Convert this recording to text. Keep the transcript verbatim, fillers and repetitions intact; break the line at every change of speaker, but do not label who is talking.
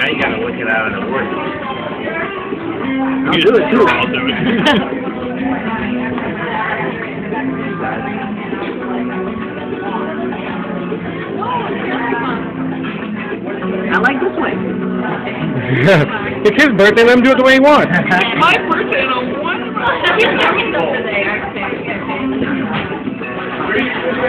you gotta look it out in the woods.
I'll do it too.
I'll do it.
I like this way.
It's his birthday, let him do it the way he wants.
My birthday on one.